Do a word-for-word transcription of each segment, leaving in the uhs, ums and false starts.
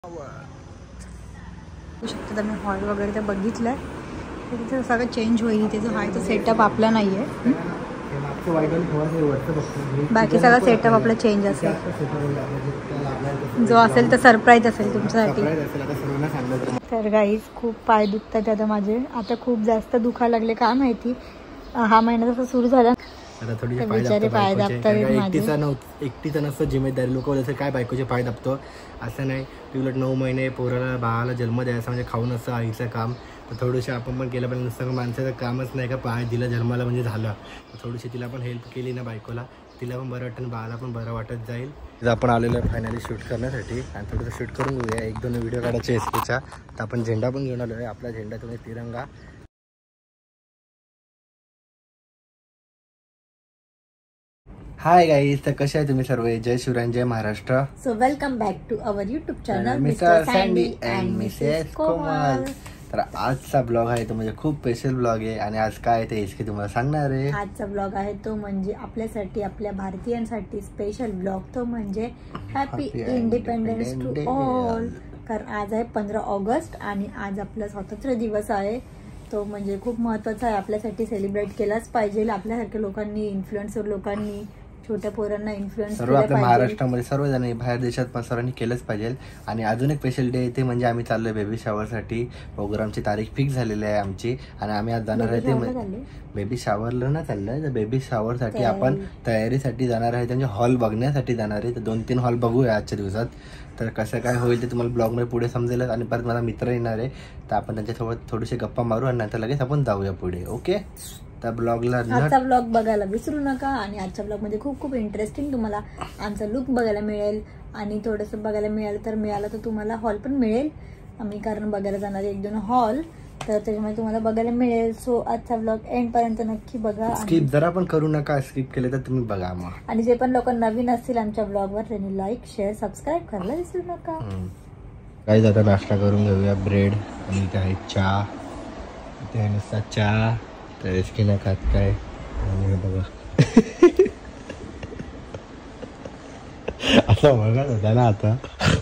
शकतो तुम्ही हॉल वगैरे तर बघितलं तिथे सगळं चेंज होईल. इथे जो आहे तो सेटअप आपला नाही आहे, बाकी सगळा सेटअप आपला चेंज असेल. जो असेल तर सरप्राईज असेल तुमच्यासाठी. तर गाईज खूप पाय दुखतात आता माझे, आता खूप जास्त दुखायला लागले का माहिती. हा महिना जसं सुरू झाला आता थोडीशी पाय दाबतात. एकटीचा नव एकटीचा नसतं जिम्मेदारी. लोक बोलतात काय बायकोचे पाय दाबतो, असं नाही. उलट नऊ महिने पोराला बाळाला जन्म द्यायचा म्हणजे खाऊन असतं आईचं काम. तर थोडंसं आपण पण केलं पाहिजे. नुसतं माणसाचं कामच नाही का पाय दिला जन्माला म्हणजे झालं. तर थोडीशी तिला पण हेल्प केली ना बायकोला, तिला पण बरं वाटतं आणि बाळाला पण बरं वाटत जाईल. आपण आलेलो आहे फायनली शूट करण्यासाठी आणि थोडंसं शूट करून घेऊया. एक दोन व्हिडिओ काढायचे एस पीचा. तर आपण झेंडा पण घेऊन आलो आहे. आपला झेंडा तुम्ही तिरंगा. हाय गाईज, तर कसे आहे तुम्ही सर्व? जय शिवराय, जय Maharashtra. So welcome back to our YouTube channel Mr Sandy and Mrs Komal. तर आजचा ब्लॉग आहे तो म्हणजे खूप स्पेशल ब्लॉग आहे. आणि आज काय आहे ते इसकी तुम्हाला सांगणार आहे. आजचा ब्लॉग आहे तो म्हणजे आपल्यासाठी, आपल्या भारतीयांसाठी स्पेशल ब्लॉग. तो म्हणजे हॅपी इंडिपेंडन्स टू ऑल. कारण आज आहे पंधरा ऑगस्ट आणि आज आपला स्वातंत्र्य दिवस आहे. तो म्हणजे खूप महत्त्वाचा आहे आपल्यासाठी. सेलिब्रेट केलाच पाहिजे. आपल्यासारख्या लोकांनी, इन्फ्लुएन्सर लोकांनी, छोट्या पोरांना इन्फ्लुएन्स सर्व आपल्या महाराष्ट्रामध्ये सर्वजण बाहेर देशात पण सर्वांनी केलंच पाहिजे. आणि अजून एक स्पेशल डे ते म्हणजे आम्ही चाललोय बेबी शॉवरसाठी. प्रोग्रामची तारीख फिक्स झालेली आहे आमची आणि आम्ही आज जाणार आहे. ते बेबी शॉवरला ना चाललंय, तर बेबी शॉवरसाठी आपण तयारीसाठी जाणार आहे. त्यांचे हॉल बघण्यासाठी जाणार आहे. तर दोन तीन हॉल बघूया आजच्या दिवसात. तर कसं काय होईल ते तुम्हाला ब्लॉगमध्ये पुढे समजेलच. आणि परत मला मित्र येणार आहे, तर आपण त्यांच्यासोबत थोडेसे गप्पा मारू आणि नंतर लगेच आपण जाऊया पुढे. ओके, तर ब्लॉगला आजचा ब्लॉग बघायला विसरू नका. आणि आजच्या ब्लॉग मध्ये खूप खूप इंटरेस्टिंग तुम्हाला आमचा लुक बघायला मिळेल. आणि थोडंसं बघायला मिळालं तर मिळालं तर तुम्हाला हॉल पण मिळेल. आम्ही कारण बघायला जाणार एक दोन हॉल, तर त्याच्यामुळे तुम्हाला बघायला मिळेल. सो आजचा ब्लॉग एंड पर्यंत नक्की बघा. स्किप जरा पण करू नका. स्किप केले तर तुम्ही बघा मग. आणि जे पण लोक नवीन असतील आमच्या ब्लॉगवर त्यांनी लाईक शेअर सबस्क्राईब करायला विसरू नका. काही आता नाश्ता करून घेऊया. ब्रेड आणि काय चहा, ते नुसता चहा. तर इसकी नाही खात काय. आणि बघा आता बघा होता ना. आता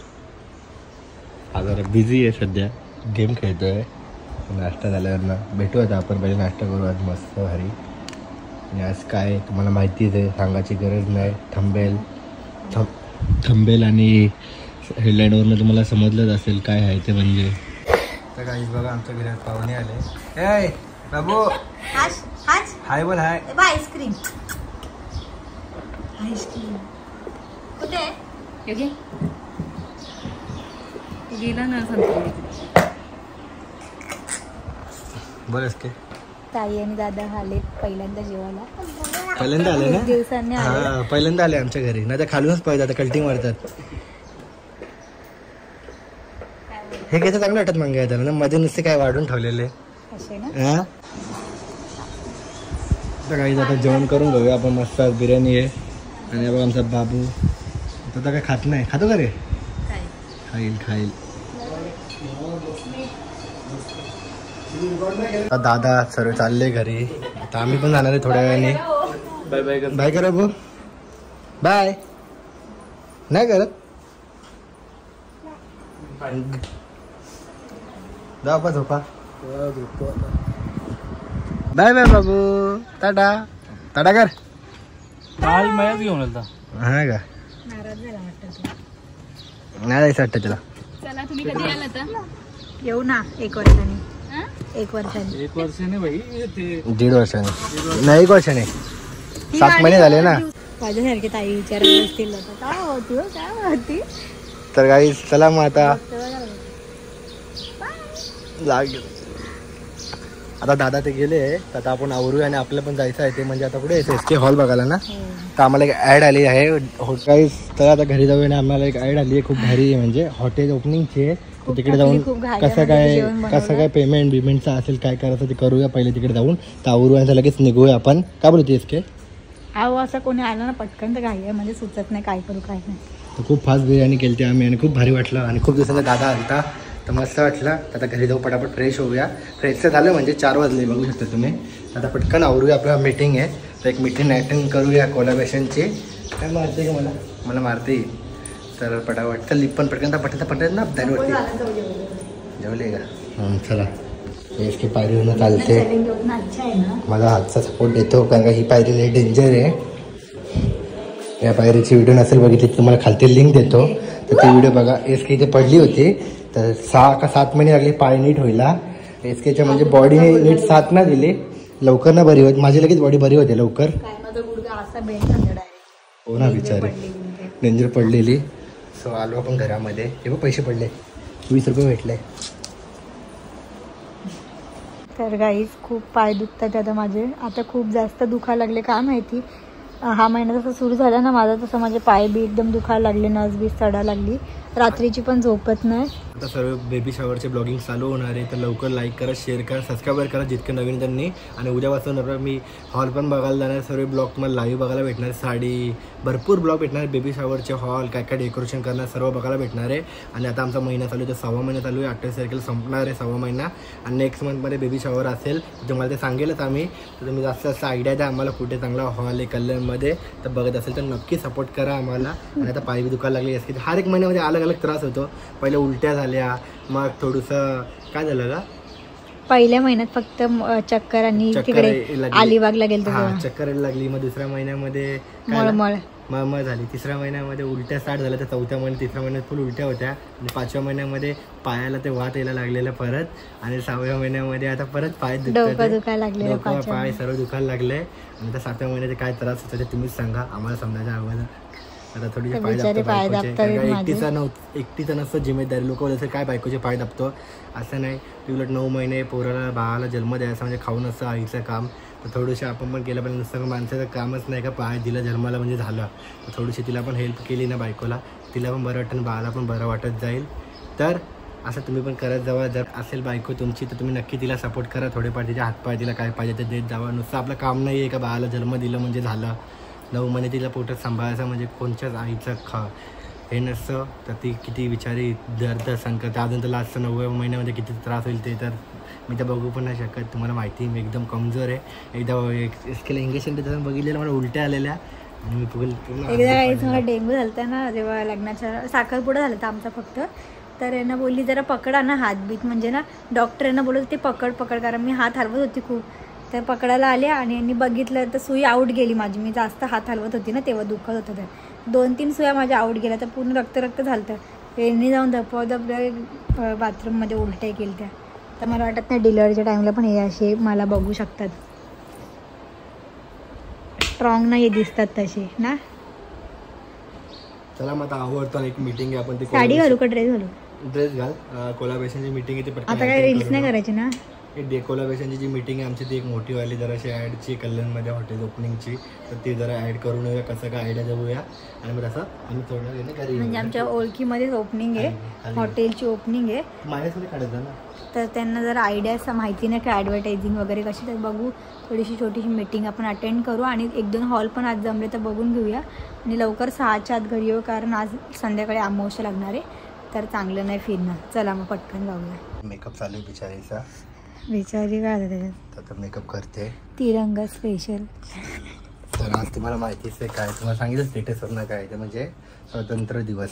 आता बिझी आहे सध्या, गेम खेळतोय. नाश्ता झाल्यावर ना भेटू. आता आपण पहिले नाश्ता करू आज मस्त भारी. आणि आज काय तुम्हाला माहितीच आहे, सांगायची गरज नाही. थंबेल थंबेल आणि हेडलाईनवरनं तुम्हाला समजलंच असेल काय आहे ते. म्हणजे तर काही बघा आमच्या घरात पाहुणे आले. ए बाबू हाय बोल. हाय आईस्क्रीम. आईस्क्रीम कुठे गेला ना बोलस की. ताई आणि दादा आले पहिल्यांदा जेवायला. पहिल्यांदा आले ना दिवसांनी. हा पहिल्यांदा आले आमच्या घरी. नाही तर खालूनच पाहिजे. आता कल्टिंग मारतात. हे कसं चांगलं वाटत मग त्याला ना. मध्ये नुसते काय वाढून ठेवलेले असे ना. हा तर काही आता जेवण करून घेऊया आपण. मस्त बिर्याणी आहे. आणि बघा आमचा बाबू आता काय खात नाही. खातो का रे? खाईल खाईल. दादा सर्व चालले घरी. आता आम्ही पण जाणार आहे थोड्या वेळाने. बाय बाय बाय करा भाऊ. बाय नाही करत. झोपा झोपा. बाय बाय बाबू. टाटा टाटा कर. काल मयाच घेऊन आलता. हा का नाही जायचं वाटतं तुला. चला तुम्ही कधी आला आता? येऊ ना एक वर्षाने. एक वर्षाने एक वर्षाने भाई ते दीड वर्षाने नाही. एक वर्षाने सात महिने झाले ना. माझ्यासारखे ताई विचारत असतील काय होती हो काय होती. तर काही चला मग आता लागेल. आता दादा ते गेले. आता आपण आवरूया आणि आपल्याला पण जायचं आहे. ते म्हणजे आता कुठे एस के हॉल बघायला ना. तर आम्हाला एक ॲड आली आहे काही. तर आता घरी जाऊया आणि आम्हाला एक ॲड आली आहे खूप भारी. म्हणजे हॉटेल ओपनिंगची आहे. तर तिकडे जाऊन कसं काय कसं काय पेमेंट बिमेंटचं असेल काय करायचं ते करूया पहिले तिकडे जाऊन. तर आवरूया आणि लगेच निघूया आपण. काय बोलते एस के? अहो असं कोणी आलं ना पटकन तर घाई आहे. म्हणजे सुचत नाही काय करू काय नाही. तर खूप फास्ट बिर्याणी केली आम्ही आणि खूप भारी वाटलं. आणि खूप दिवसांचा दादा आलता तर मस्त वाटलं. आता घरी जाऊ पटापट फ्रेश होऊया. फ्रेशचं झालं म्हणजे चार वाजले बघू शकता तुम्ही. आता पटकन आवरूया. आपल्या मीटिंग आहे तर एक मीटिंग अटेंड करूया कोलॅबरेशनची. काय मारते का मला मला मारते. तर पटापट लिप पण पटकन पटकन पटकन ना दारीवरती जेवले का. चला एस के पायरीवरून चालते. माझा हातचा सपोर्ट देतो कारण का ही पायरी लई डेंजर आहे. या पायरीची व्हिडिओ नसेल बघितली तुम्हाला खालती लिंक देतो तर ती व्हिडिओ बघा. एस के इथे पडली होती तर सहा का सात महिने लागले पाय नीट व्हायला. एस केच्या म्हणजे बॉडी नीट साथ ना दिली लवकर ना बरी होत. माझी लगेच बॉडी बरी होते लवकर. हो ना बिचारी डेंजर पडलेली. सो आलो आपण घरामध्ये. हे बघ पैसे पडले वीस रुपये भेटले. तर गाईज खूप पाय दुखतात आता माझे. आता खूप जास्त दुखायला लागले का माहिती. हा महिना जसं सुरू झाला ना माझा तसं माझे पाय बी एकदम दुखायला लागले. नस बीस चढायला लागली. रात्रीची पण झोपत नाही. आता सर्व बेबी शॉवरचे ब्लॉगिंग चालू होणार आहे तर लवकर लाईक करा शेअर करा सबस्क्राईब करा जितकं नवीन त्यांनी. आणि उद्यापासून मी हॉल पण बघायला जाणार. सर्व ब्लॉग तुम्हाला लाईव्ह बघायला भेटणार. साडी भरपूर ब्लॉग भेटणार. बेबी शॉवरचे हॉल काय काय डेकोरेशन करणार सर्व बघायला भेटणार आहे. आणि आता आमचा महिना चालू आहे तर सव्वा महिना चालू आहे. अठ्ठावीस तारखेला संपणार आहे सव्वा महिना. आणि नेक्स्ट मंथमध्ये बेबी शॉवर असेल तर तुम्हाला ते सांगेलच आम्ही. तर तुम्ही जास्त जास्त आयडिया द्या आम्हाला कुठे चांगला हॉल आहे कल्याणमध्ये तर बघत असेल तर नक्की सपोर्ट करा आम्हाला. आणि आता पाय बी दुखायला लागले असते. हर एक महिन्यामध्ये अलग अलग त्रास होतो. पहिले उलट्या झाल्या मग थोडंसं काय झालं का पहिल्या महिन्यात फक्त चक्कर आणि तिकडे अलिबागला गेलो चक्कर लागली. मग दुसऱ्या महिन्यामध्ये मळमळ मळमळ झाली. तिसऱ्या महिन्यामध्ये उलट्या स्टार्ट झाल्या तर चौथ्या महिन्यात तिसऱ्या महिन्यात फुल उलट्या होत्या. आणि पाचव्या महिन्यामध्ये पायाला ते वात यायला लागलेलं परत. आणि सहाव्या महिन्यामध्ये आता परत पाय दुखायला लागले पाय सर्व दुखायला लागले. आणि त्या सातव्या महिन्यात काय त्रास होता ते तुम्हीच सांगा आम्हाला समजायच्या अगोदर. आता थोडी पाय दाबतो. एकटीचा नव एकटीचा नसतं जिम्मेदारी. लोक जसं काय बायकोचे पाय दाबतो असं नाही. उलट नऊ महिने पोराला बाळाला जन्म द्यायचा म्हणजे खाऊन असतं आईचं काम. तर थोडीशी आपण पण केलं पाहिजे. नुसतं माणसाचं कामच नाही का पाय दिला जन्माला म्हणजे झालं. तर थोडीशी तिला पण हेल्प केली ना बायकोला तिला पण बरं वाटतं आणि बाळाला पण बरं वाटत जाईल. तर असं तुम्ही पण करत जावा. जर असेल बायको तुमची तर तुम्ही नक्की तिला सपोर्ट करा. थोडेफार तिच्या हातपाय तिला काय पाहिजे ते देत जावा. नुसतं आपलं काम नाही आहे का बाळाला जन्म दिलं म्हणजे झालं. नऊ महिने तिला पोटात सांभाळायचं म्हणजे कोणत्याच आईचं खा हे नसतं. तर ती किती बिचारी दर्द सहन करते. अजून तर लास्ट नवव्या महिन्यामध्ये किती त्रास होईल ते तर मी तर बघू पण नाही शकत. तुम्हाला माहिती मी एकदम कमजोर आहे. एकदा केलं इंजेक्शन देताना बघितलेलं मला उलट्या आलेल्या. आणि मी पूर्ण एकदा काहीच मला डेंग्यू झालता ना जेव्हा लग्नाच्या साखरपुडा झाला होता आमचा फक्त. तर यांना बोलली जरा पकडा ना हातबीत म्हणजे ना डॉक्टर यांना बोलत ते पकड पकड कारण मी हात हलवत होती खूप. तर पकडायला आले आणि यांनी बघितलं तर सुई आऊट गेली माझी. मी जास्त हात हलवत होती ना तेव्हा दुखत होतं. तर दोन तीन सुया माझ्या आऊट गेल्या तर पूर्ण रक्त रक्त झालं. तर यांनी जाऊन धपव धप बाथरूममध्ये उलट्या केल्या त्या. तर मला वाटत नाही डिलिव्हरीच्या टाईमला पण हे असे मला बघू शकतात. स्ट्रॉंग नाही दिसतात तसे ना. चला मग आता आवडतो एक मीटिंग आहे आपण. साडी घालू का ड्रेस घालू. ड्रेस घाल. कोलॅबोरेशनची मीटिंग येते. आता काय रील्स नाही करायची ना. डे कोलॅबोरेशनची जी मीटिंग आहे आमची ती एक मोठी वाली जराशी ॲडची कल्याणमध्ये हॉटेल ओपनिंगची. तर ती जरा ॲड करून येऊया कसं काय आयडिया देऊया. आणि मग तसं आम्ही थोडं घरी म्हणजे आमच्या ओळखीमध्येच ओपनिंग आहे हॉटेलची ओपनिंग आहे. माझ्यासाठी काढत ना तर त्यांना जर आयडिया माहिती नाही का ॲडव्हर्टायझिंग वगैरे कशी तर बघू. थोडीशी छोटीशी मीटिंग आपण अटेंड करू. आणि एक दोन हॉल पण आज जमले तर बघून घेऊया. आणि लवकर सहाच्या आत घरी येऊ कारण आज संध्याकाळी अमावस्या लागणार आहे. तर चांगलं नाही फिरणं. चला मग पटकन जाऊया. मेकअप चालू आहे बिचारीचा. बिचारी काय त्याच्यात आता मेकअप करते तिरंगा स्पेशल. तर आज तुम्हाला माहितीच आहे काय तुम्हाला सांगितलं स्टेटसवर ना काय ते म्हणजे स्वातंत्र्य दिवस.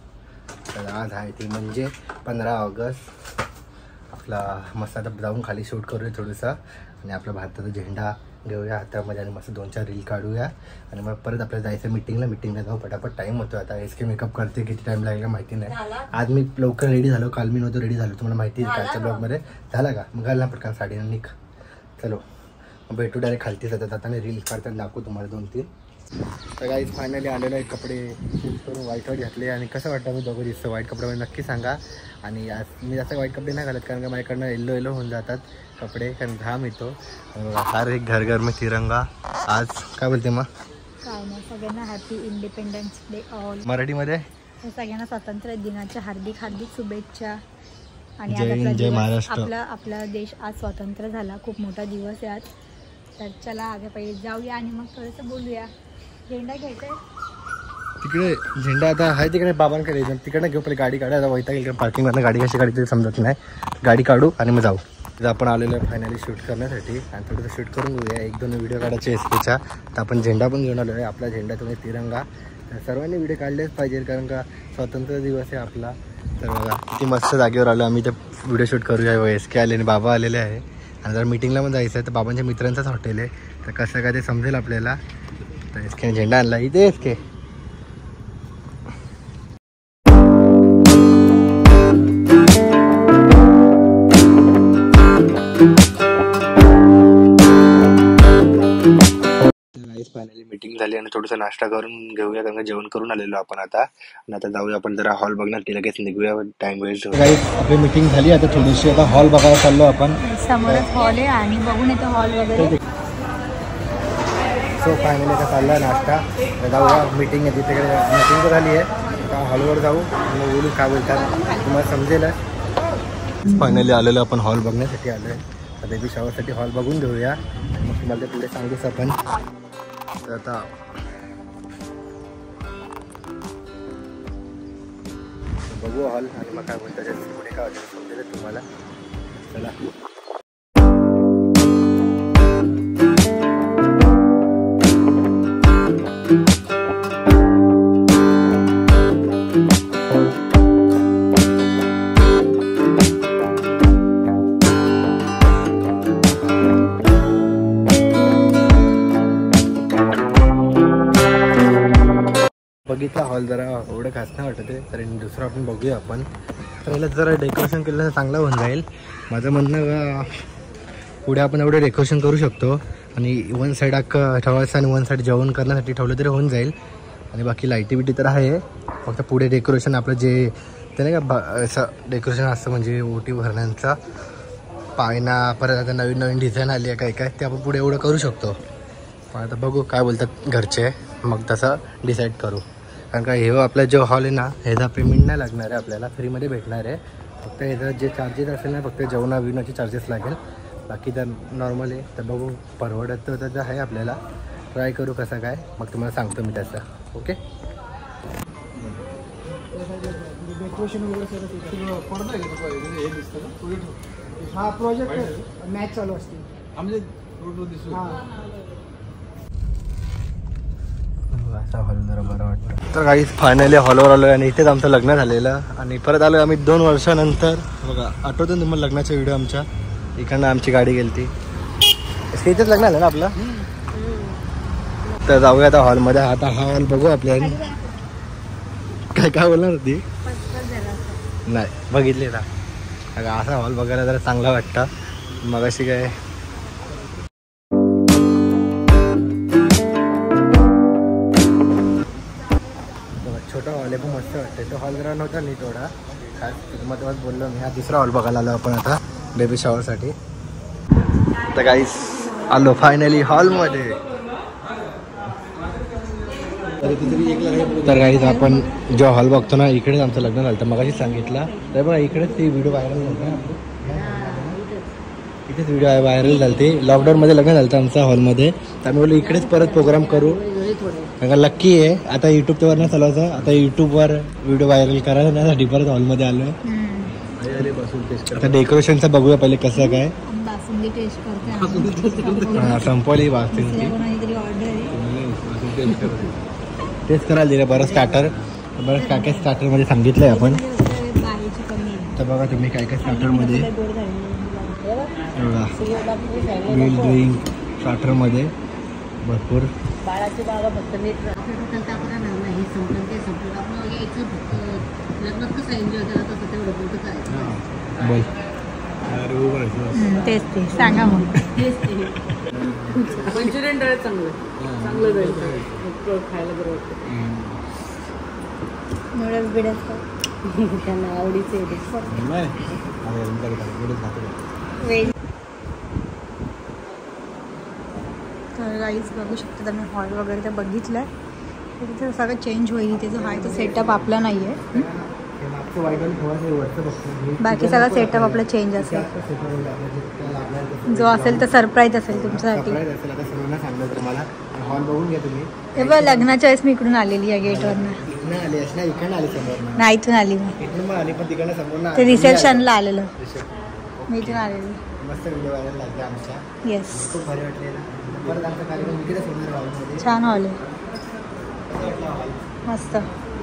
तर आज आहे ती म्हणजे पंधरा ऑगस्ट. आपला मस्त आता जाऊन खाली शूट करूया थोडंसं. आणि आपला भारताचा झेंडा घेऊया हातामध्ये आणि मस्त दोन चार रील काढूया. आणि मग परत आपल्याला जायचं मीटिंगला. मीटिंगला जाऊ पटापट टाईम होतो. आता एस के मेकअप करते किती टाईम लागेल माहिती नाही. आज मी लवकर रेडी झालो. काल मी नव्हतो रेडी झालो तुम्हाला माहिती आहे कालच्या ब्लॉगमध्ये. झाला का मग घालना पटकन साडीनं निघ. चलो मग भेटू डायरेक्ट खालती जातात. आता मी रील काढताना दाखवू तुम्हाला दोन तीन. तर गाईज फायनली आलेलो आहे. कपडे चेंज करून व्हाईट व्हाईट घातले. आणि कसं वाटतं मी दोघं दिसतं व्हाईट कपड्यामध्ये नक्की सांगा. आणि आज मी जास्त व्हाईट कपडे नाही घालत कारण का माझ्याकडनं येल्लो येल्लो होऊन जातात कपडे कारण घाम येतो. हर एक घर घर में तिरंगा. आज काय बोलते मग काय नाही सगळ्यांना हॅपी इंडिपेंडन्स डे ऑल. मराठीमध्ये सगळ्यांना स्वातंत्र्य दिनाच्या हार्दिक हार्दिक शुभेच्छा. आणि जय हिंद जय महाराष्ट्र. आपला आपला देश आज स्वतंत्र झाला. खूप मोठा दिवस आहे आज. तर चला आगे पहिले जाऊया आणि मग थोडंसं बोलूया. झेंडा घ्यायचा आहे तिकडे. झेंडा आता आहे तिकडे बाबांकडे. तिकडनं घेऊ पहिले गाडी काढा. आता वैताग येईल पार्किंगवरनं गाडी कशी काढायची समजत नाही. गाडी काढू आणि मग जाऊ. तर आपण आलेलो आहे फायनली शूट करण्यासाठी. आणि थोडंसं शूट करून घेऊया. एक दोन व्हिडिओ काढायचे एस केच्या. तर आपण झेंडा पण घेऊन आलो आहे. आपला झेंडा तुम्ही तिरंगा. सर्वांनी व्हिडिओ काढलेच पाहिजे कारण का स्वातंत्र्य दिवस आहे आपला. तर बघा किती मस्त जागेवर आलो आम्ही. ते व्हिडिओ शूट करूया. एस के आले आणि बाबा आलेले आहे आणि जर मीटिंगला पण जायचं आहे तर बाबांच्या मित्रांचाच हॉटेल आहे. तर कसं काय ते समजेल आपल्याला. तर एस के झेंडा आणला इथे. एस के फायनली मीटिंग झाली आणि थोडंसं नाश्ता करून घेऊया कारण जेवण करून आलेलो आपण आता. आणि आता जाऊया आपण जरा हॉल बघणार की लगेच निघूया. टाइम वेस्ट होईल. आपली मीटिंग झाली आता थोडीशी. आता हॉल बघायला चाललो आपण. समोरच हॉल आहे आणि बघून येतो हॉल वगैरे. सो फायनली आता चालला नाश्ता. जाऊया मीटिंग आहे तिथे. मीटिंग तर झाली आहे. आता हॉलवर जाऊ मग बोलू काय बोलतात तुम्हाला समजेलच. फायनली आलेलो आपण हॉल बघण्यासाठी आलो आहे. आता बेबी शॉवरसाठी हॉल बघून घेऊया मग तुम्हाला ते पुढे सांगूच आपण. तर आता बघू हॉल आणि मग काय बोलतात पुढे काय वाटतं समजेल तुम्हाला. चला बघितला हॉल जरा एवढं खास नाही वाटत आहे. तर दुसरं आपण बघूया आपण. तर याला जरा डेकोरेशन केलं तर चांगलं होऊन जाईल. माझं म्हणणं पुढे आपण एवढं डेकोरेशन करू शकतो आणि वन साईड अख्खं ठेवायचं आणि वन साईड जेवण करण्यासाठी ठेवलं तरी होऊन जाईल. आणि बाकी लाईटी बिटी तर आहे. फक्त पुढे डेकोरेशन आपलं जे ते नाही का असं डेकोरेशन असतं म्हणजे ओटी भरण्यांचा पायना परत आता नवीन नवीन डिझाईन आली आहे काय काय ते आपण पुढे एवढं करू शकतो. पण आता बघू काय बोलतात घरचे मग तसं डिसाईड करू. कारण का हे आपला जो हॉल आहे ना ह्याचा पेमेंट नाही लागणार आहे आपल्याला. फ्रीमध्ये भेटणार आहे. फक्त ह्याचा जे चार्जेस असेल ना फक्त जेवणा बिवणाचे चार्जेस लागेल. बाकी तर नॉर्मल आहे. तर बघू परवडत तर त्याचं आहे आपल्याला. ट्राय करू कसं काय मग तुम्हाला सांगतो मी त्याचं. ओके हा प्रोजेक्ट मॅच चालू असते. असा हॉल जरा बरं वाटतं. तर काही फायनली हॉलवर आलो आणि इथेच आमचं लग्न झालेलं आणि परत आलो आम्ही दोन वर्षानंतर. बघा आठवतं तुम्हाला लग्नाचा व्हिडिओ आमच्या इकडनं आमची गाडी गेली ती इथेच लग्न झालं ना आपलं. तर जाऊया आता हॉलमध्ये. आता हा हॉल बघू आपल्याला. काय काय बोलणार होती नाही बघितले ना. असा हॉल बघायला जरा चांगला वाटतं. मग अशी काय छोटा हॉल आहे पण मस्त वाटतं. तो हॉल जरा नव्हता नीट एवढा खास. तुम्हाला बोललो मी हा दुसरा हॉल बघायला आलो आपण आता बेबी शॉवरसाठी. तर काहीच आलो फायनली हॉलमध्ये. तर काहीच आपण जो हॉल बघतो ना इकडेच आमचं लग्न झालं. तर मगाशी सांगितलं तर बघा इकडेच ती व्हिडिओ व्हायरल झाला. इथेच व्हिडिओ व्हायरल झाली ती. लॉकडाऊनमध्ये लग्न झालं आमच्या हॉलमध्ये. तर आम्ही बोललो इकडेच परत प्रोग्राम करू. कारण लक्की आहे आता यूट्यूबवर न चालवायचं. आता यूट्यूबवर व्हिडिओ व्हायरल करायसाठी परत हॉलमध्ये आलो आहे. आता डेकोरेशनचं बघूया पहिले कसं काय. हां संपवली बासुंदी. टेस्ट करायला दिलं बरं स्टार्टर. बरं काय काय स्टार्टरमध्ये सांगितलं आहे आपण. तर बघा तुम्ही काय काय स्टार्टरमध्ये बघा मिल ड्रिंक स्टार्टरमध्ये भरपूर. बाळाचे बाबा फक्त नीट नाही संपलं ते संपलं आपण यायचं फक्त लग्नात कसं एन्जॉय केला तसं तेवढं बोलतं काय बोल तेच ते सांगा मग. तेच ते मंचुरियन डाळ चांगलं चांगलं जायचं खायला बरं वाटतं. नूडल्स बिडल्स त्यांना आवडीचे तर गाईज बघू शकता तुम्ही हॉल वगैरे तर बघितलं. तिथे सगळं चेंज होईल. तिथे जो आहे तो सेटअप आपला नाही आहे. बाकी सगळा सेटअप आपला चेंज असेल. जो असेल तर सरप्राईज असेल तुमच्यासाठी. हे बघ लग्नाच्या वेळेस मी इकडून आलेली आहे गेटवरनं. नाही इथून आली मी. ते रिसेप्शनला आलेलं मी इथून आलेली. येस छान हॉल आहे. मस्त.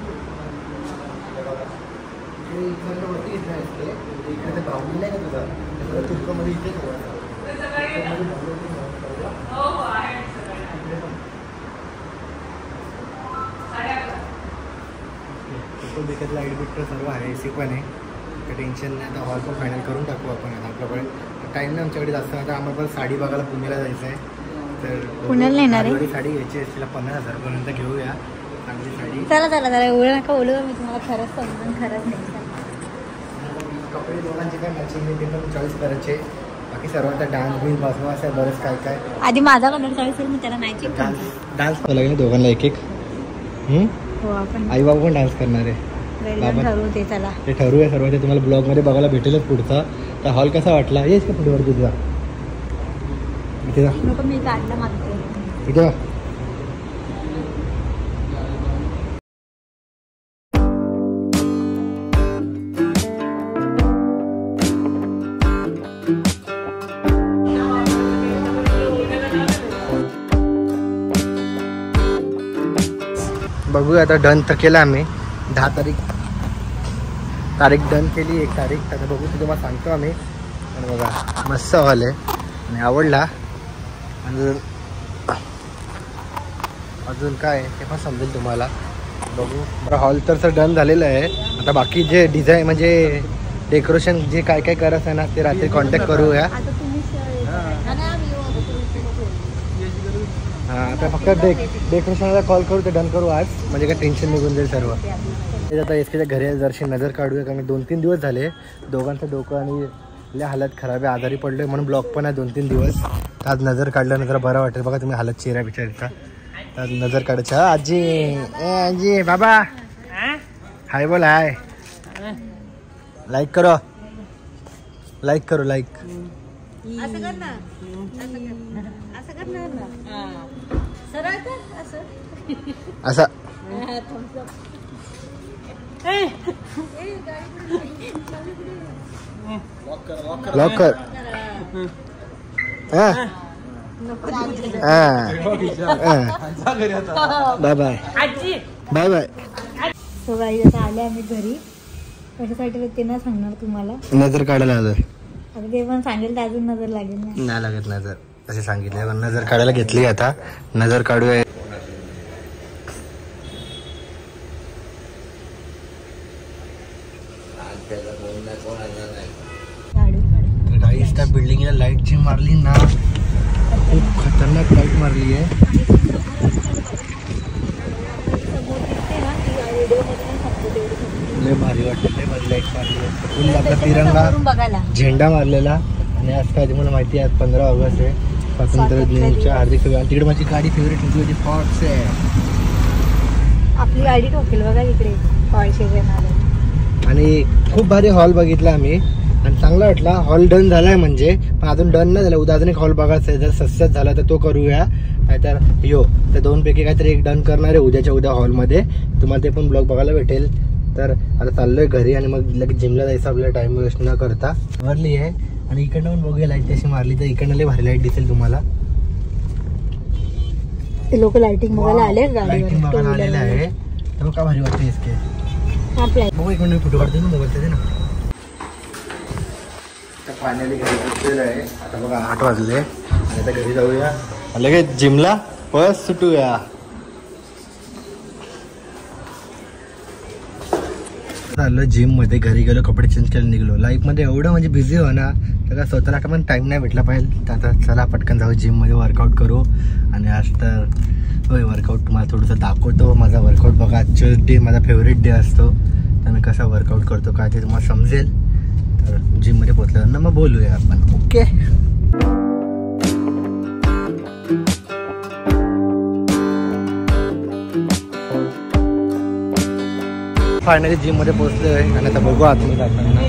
लाईट बिट सर्व आहे, ए सी पण आहे, काही टेन्शन नाही. आता हॉल पण फायनल करून टाकू आपण. आता आपल्याकडे टाईम नाही आमच्याकडे जास्त. आता आम्हाला पण साडी बघायला पुण्याला जायचं आहे, तर पुण्याला येणार आहे. साडी घ्यायची असतील पंधरा हजारपर्यंत घेऊया चांगली साडी. चला चला चला एवढं नका बोलू, मी तुम्हाला खरंच समजून खरंच नाही. कपडे दोघांचे काय मॅचिंग नाही ते पण चॉईस करायचे. बाकी सर्व आता डान्स बिन्स बसवा असं बरंच काय काय. आधी माझा कलर चॉईस मी त्याला मॅचिंग डान्स डान्स लागेल दोघांना एक एक. हो आपण आई बाबा पण डान्स करणार आहे. ठरवू ते. चला ते ठरवूया सर्व. ते तुम्हाला ब्लॉगमध्ये बघायला भेटेलच पुढचा. तर हॉल कसा वाटला येस का पुढे वरती तुझा इथे जा. नको मी काढला मागते इथे जा. बघूया आता. डन तर केला आम्ही. दहा तारीख तारीख डन केली. एक तारीख आता बघू ते तुम्हाला सांगतो आम्ही. आणि बघा मस्त हॉल आहे आणि आवडला. आणि अजून काय ते पण समजेल तुम्हाला. बघू बरं. हॉल तर सर डन झालेलं आहे. आता बाकी जे डिझाईन म्हणजे डेकोरेशन जे काय काय करायचं आहे ना ते रात्री कॉन्टॅक्ट करूया. हां आता फक्त डे डेकोरेशनला कॉल करू ते डन करू आज, म्हणजे काय टेन्शन निघून जाईल सर्व. आता एस केच्या घरी जरशी नजर काढूया, कारण दोन तीन दिवस झाले दोघांचं डोकं आणि लय हालत खराब आहे, आजारी पडलो आहे म्हणून ब्लॉक पण आहे दोन तीन दिवस. तर आज नजर काढल्यानंतर बरं वाटेल. बघा तुम्ही हालत चेहरा बिचारीचा. तर आज नजर काढायची. हा आजी ए आजी बाबा हाय बोल. हाय लाईक करो लाईक करो लाईक. असं कर ना, असं कर ना, सरळ कर असं असा. लॉक कर. Bye bye bye bye. So guys आता आले आम्ही घरी. कशासाठी ते नाही सांगणार तुम्हाला. नजर काढायला नजर आता ते पण सांगेल तर अजून नजर लागेल ना. नाही लागत नजर असे सांगितले. नजर काढायला घेतली. आता नजर काढूया. त्या बिल्डिंगला लाईट जी मारली ना खूप खतरनाक लाईट मारली आहे. लय भारी वाटते. लय भारी लाईट मारली आहे. फुल आपला तिरंगा झेंडा मारलेला. आणि आज काय तुम्हाला माहिती आहे पंधरा ऑगस्ट आहे, स्वातंत्र्य दिनाच्या हार्दिक शुभेच्छा. तिकडे माझी गाडी फेवरेट होती होती फॉक्स आहे. आपली गाडी ठोकेल बघा इकडे आणि खूप भारी हॉल बघितला आम्ही आणि चांगला वाटला. हॉल डन झालाय म्हणजे, पण अजून डन नाही झाला. उद्या अजून एक हॉल बघायचा आहे. जर सक्सेस झाला तर तो करूया, नाहीतर यो त्या दोन पैकी काहीतरी एक डन करणार आहे उद्याच्या उद्या हॉलमध्ये. तुम्हाला ते पण ब्लॉग बघायला भेटेल. तर आता चाललोय घरी आणि मग लगेच जिमला जायचं आपल्याला टाइम वेस्ट न करता. मारली आहे आणि इकडनं पण बघूया लाईट तशी मारली तर इकडनं लय भारी लाईट दिसेल तुम्हाला. ते लोक लाइटिंग बघायला आले. लाईटिंग बघायला आलेले आहे. तर का भारी वाटते इसके. बघू एक मिनिट फोटो काढते ना मोबाईलचे ना. फायनली घरी पोहोचलेलं आहे. आता बघा आठ वाजले आणि आता घरी जाऊया लगेच जिमला बस सुटूया. चाललो जिम मध्ये. घरी गेलो कपडे चेंज केले निघलो. लाईफ मध्ये एवढं म्हणजे बिझी हो ना तर स्वतःला पण टाइम नाही भेटला पाहिजे. तर आता चला पटकन जाऊ जिम मध्ये वर्कआउट करू. आणि आज तर होय वर्कआउट तुम्हाला थोडंसं दाखवतो. माझा वर्कआउट बघा आजचा डे माझा फेवरेट डे असतो. तर मी कसा वर्कआउट करतो काय ते तुम्हाला समजेल. तर जिम मध्ये पोहोचल्यानंतर मग बोलूया आपण. ओके. फायनली जिम मध्ये पोहोचलोय आणि आता बघू आतमध्ये जाताना.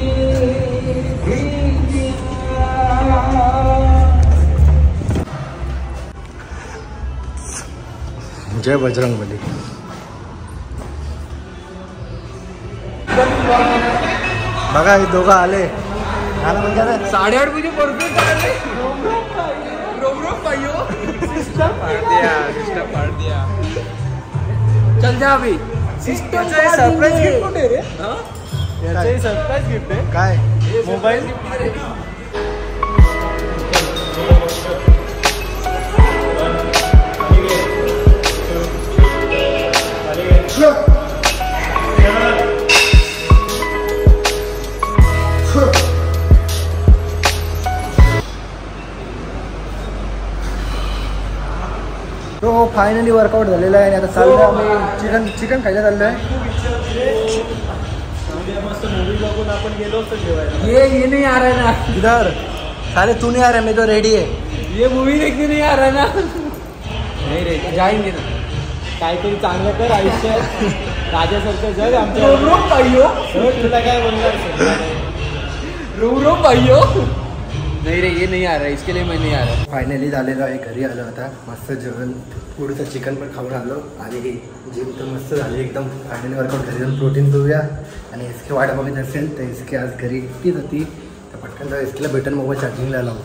जय बजरंगबली. बघा हे दोघं आले. आला म्हणजे साडेआठ बजे परफेक्ट आले. सिस्टम पाड़ दिया, सिस्टम पाड़ दिया. चल जा अभी. सरप्राईज गिफ्ट कुठे रे? सरप्राईज गिफ्ट आहे काय? मोबाईल. तो फायनली वर्कआउट झालेला आहे आणि आता चाललोय आम्ही चिकन चिकन खायला चाललोय. मस्त मूवी बघून आपण गेलो होतो जेवायला. ये ये नहीं आ रहा है ना इधर. साले तू नहीं आ रहा, मैं तो रेडी है. ये मूवी देखने नहीं आ रहा ना. नहीं रे जाएंगे ना. काहीतरी चांगलं कर आयुष्यात. राजासारखं जग आमच्या. रोम रोम भाईयो. तुला काय बोलणार? रोम रोम भाईयो. नहीं रे ये नहीं आ रहा है, इसके लिए मैं नहीं आ रहा. फायनली झालेलं आहे, घरी आलो आता. मस्त जेवण पुढचं चिकन पण खाऊन आलो आणि जिम तर मस्त झाली एकदम. फायनली वर्कआउट घरी जाऊन प्रोटीन पिऊया आणि इसकी वाट बघत असेल तर इसकी आज घरी एकटीच होती तर पटकन जाऊ इसकीला भेटून मोबाईल चार्जिंगला लावू.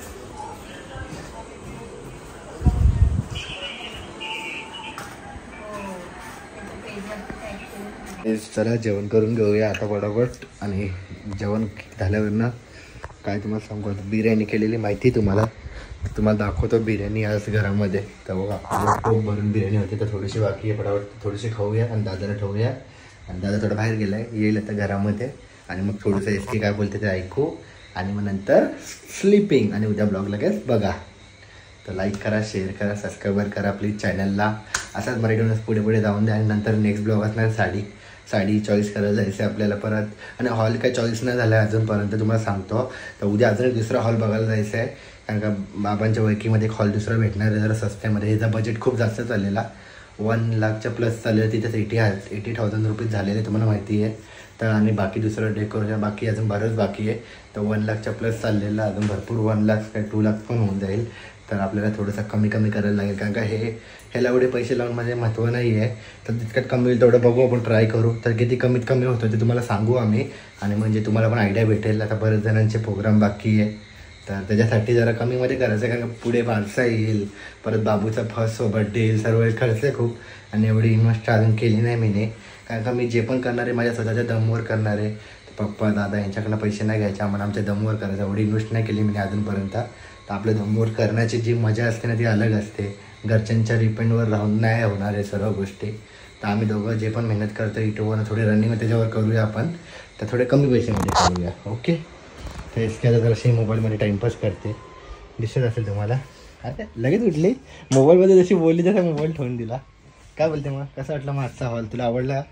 चला जेवण करून घेऊया आता पटापट. आणि जेवण झाल्यावर ना काय तुम्हाला सांगू, बिर्याणी केलेली माहिती तुम्हाला तुम्हाला दाखवतो. बिर्याणी आज घरामध्ये तर बघा खूप भरून बिर्याणी होती तर थोडीशी बाकी आहे. पटापट थोडीशी खाऊया आणि दादाला ठेवूया. आणि दादा थोडं बाहेर गेला आहे, येईल आता घरामध्ये. आणि मग थोडंसं एस की काय बोलते ते ऐकू आणि मग नंतर स्लीपिंग. आणि उद्या ब्लॉग लगेच बघा. तर लाईक करा, शेअर करा, सबस्क्राईबर करा प्लीज चॅनलला. असाच मराठीमध्ये पुढे पुढे जाऊन द्या. आणि नंतर नेक्स्ट ब्लॉग असणार साडी साडी चॉईस करायला जायचं आपल्याला परत. आणि हॉल काय चॉईस नाही झाला आहे अजूनपर्यंत तुम्हाला सांगतो. तर उद्या अजून एक दुसरा हॉल बघायला जायचं आहे कारण का बाबांच्या वैकीमध्ये एक हॉल दुसरा भेटणार आहे जरा सस्त्यामध्ये. ह्याचा बजेट खूप जास्त चाललेला, वन लाखच्या प्लस चाललेलं. तिथेच एटी एटी थाउजंड रुपीज झालेले तुम्हाला माहिती आहे. तर आणि बाकी दुसरं डेकोरेशन बाकी अजून बरंच बाकी आहे. तर वन लाखच्या प्लस चाललेलं अजून भरपूर वन लाख काय टू लाख पण होऊन जाईल. तर आपल्याला थोडंसं कमी कमी करायला लागेल कारण का हे ह्याला एवढे पैसे लावून माझे महत्त्व नाही आहे. तर तितक्यात कमी होईल तेवढं बघू आपण, ट्राय करू. तर किती कमीत कमी होतं ते तुम्हाला सांगू आम्ही. आणि म्हणजे तुम्हाला पण आयडिया भेटेल. आता बरेच जणांचे प्रोग्राम बाकी आहे तर त्याच्यासाठी जरा कमीमध्ये करायचं आहे कारण का पुढे बारसा येईल, परत बाबूचा फर्स्ट बड्डे येईल, सर्व खर्च आहे खूप. आणि एवढी इन्व्हेस्ट अजून केली नाही मीने कारण का मी जे पण करणार आहे माझ्या स्वतःच्या दमवर करणार आहे. पप्पा दादा यांच्याकडनं पैसे नाही घ्यायचे, आम्हाला आमच्या दमवर करायचं. एवढी इन्व्हेस्ट नाही केली मी अजूनपर्यंत. तर आपल्या दमवर करण्याची जी मजा असते ना ती अलग असते. घरच्यांच्या डिपेंडवर राहून नाही होणार आहे सर्व गोष्टी. तर आम्ही दोघं जे पण मेहनत करतो युट्यूबवर थोडी रनिंग त्याच्यावर करूया आपण. तर थोडे कमी पैशामध्ये करूया. ओके. तर इसके आता जराशी मोबाईलमध्ये टाईमपास करते दिसत असेल तुम्हाला. अरे लगेच उठली मोबाईलमध्ये जशी बोलली तसा मोबाईल ठेवून दिला. काय बोलते मग, कसं वाटलं मग आजचा हॉल? तुला आवडला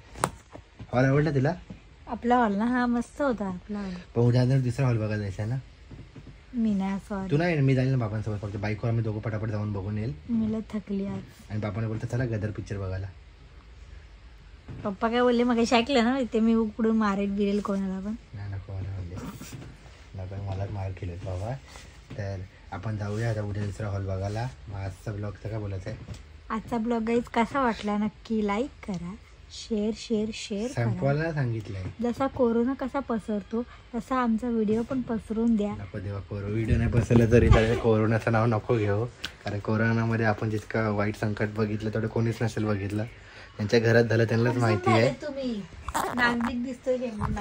हॉल? आवडला तुला आपला हॉल ना? हा मस्त होता आपला हॉल. पण उद्या दुसरा हॉल बघायला जायचा ना? मी नाही सॉरी तू नाही, मी जाईल ना बाबांसोबत. फक्त बाईकवर आम्ही दोघं पटापट जाऊन बघून येईल. मी लय थकली आज. आणि बाबाने बोलतो चला गदर पिक्चर बघायला. पप्पा काय बोलले मग ऐकलं ना ते मी उकडून मारेल बिरेल कोणाला पण. नाही नको म्हणजे नका मलाच मार केले बाबा. तर आपण जाऊया आता उद्या दुसरा हॉल बघायला. मग आजचा ब्लॉगचं काय बोलायचं आहे? आजचा ब्लॉग गाईज कसा वाटला नक्की लाईक करा, शेअर शेअर शेअर संपवायला सांगितलंय. जसा कोरोना कसा पसरतो तसा आमचा व्हिडिओ पण पसरून द्या. नको देवा कोरो व्हिडिओ नाही पसरला तरी तर कोरोनाचं नाव नको घेऊ कारण कोरोनामध्ये आपण जितकं वाईट संकट बघितलं तेवढं कोणीच नसेल बघितलं. त्यांच्या घरात झालं त्यांनाच माहिती आहे. तुम्ही नागरिक दिसतोय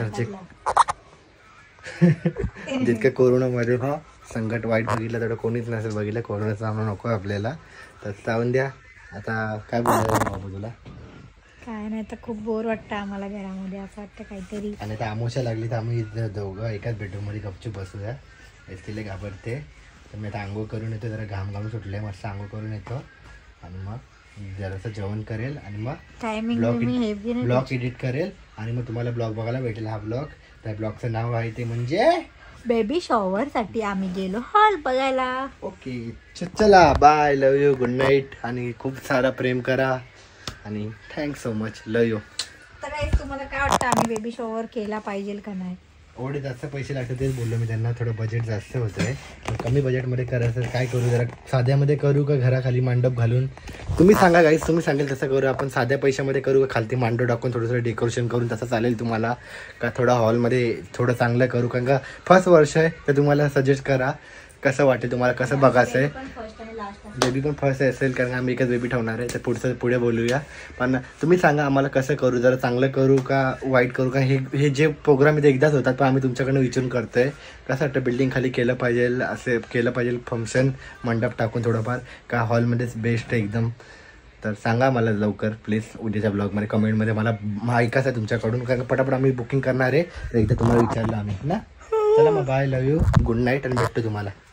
जितकं कोरोनामध्ये हा संकट वाईट बघितलं तेवढं कोणीच नसेल बघितलं. कोरोनाचं नाव नको आपल्याला. तर जाऊन द्या. आता काय बोलायचं बाबू तुला? काय नाही तर खूप बोर वाटतं आम्हाला घरामध्ये, असं वाटतं काहीतरी. आणि आता आमोशा लागली तर आम्ही दोघं एकाच बेडरूममध्ये गपचूप बसूया. तिला घाबरते तर मी आता आंघोळ करून येतो. जरा घाम घाम सुटले मस्त आंघोळ करून येतो आणि मग जरासं जेवण करेल आणि मग टायमिंग ब्लॉग ब्लॉग एडिट करेल आणि मग तुम्हाला ब्लॉग बघायला भेटेल. हा ब्लॉग त्या ब्लॉगचं नाव आहे ते म्हणजे बेबी शॉवर साठी आम्ही गेलो हॉल बघायला. ओके चला bye, love you, good night. आणि खूप सारा प्रेम करा आणि thanks so much, love you. तर गाईस तुम्हाला काय वाटतं आम्ही बेबी शॉवर केला पाहिजे का नाही? एवढे जास्त पैसे लागतात तेच बोललो मी त्यांना. थोडं बजेट जास्त होतं आहे, कमी बजेटमध्ये करायचं काय करू? जरा साध्यामध्ये करू का घराखाली मांडप घालून? तुम्ही सांगा गाईस, तुम्ही सांगेल तसं करू. आपण साध्या पैशामध्ये करू का खालती मांडव टाकून थोडंसं डेकोरेशन करून तसं चालेल तुम्हाला का? थोडा हॉलमध्ये थोडं चांगलं करू कारण का फर्स्ट वर्ष आहे तर तुम्हाला सजेस्ट करा कसं वाटेल तुम्हाला, कसं बघायचं आहे. फर्स्ट आणि लास्ट बेबी पण फर्स्ट असेल कारण आम्ही एकच बेबी ठेवणार आहे. तर पुढचं पुढे बोलूया. पण तुम्ही सांगा आम्हाला कसं करू, जरा चांगलं करू का वाईट करू का. हे हे जे प्रोग्राम इथे एकदाच होतात पण आम्ही तुमच्याकडनं विचारून करतोय. कसं वाटतं बिल्डिंग खाली केलं पाहिजे, असे केलं पाहिजे फंक्शन मंडप टाकून थोडंफार का हॉलमध्येच बेस्ट आहे एकदम. तर सांगा मला लवकर प्लीज उद्याच्या ब्लॉगमध्ये कमेंटमध्ये. मला ऐकायचं आहे तुमच्याकडून कारण पटापट आम्ही बुकिंग करणार आहे. तर एकदा तुम्हाला विचारलं आम्ही ना. चला मग bye, love you, good night आणि भेटतो तुम्हाला.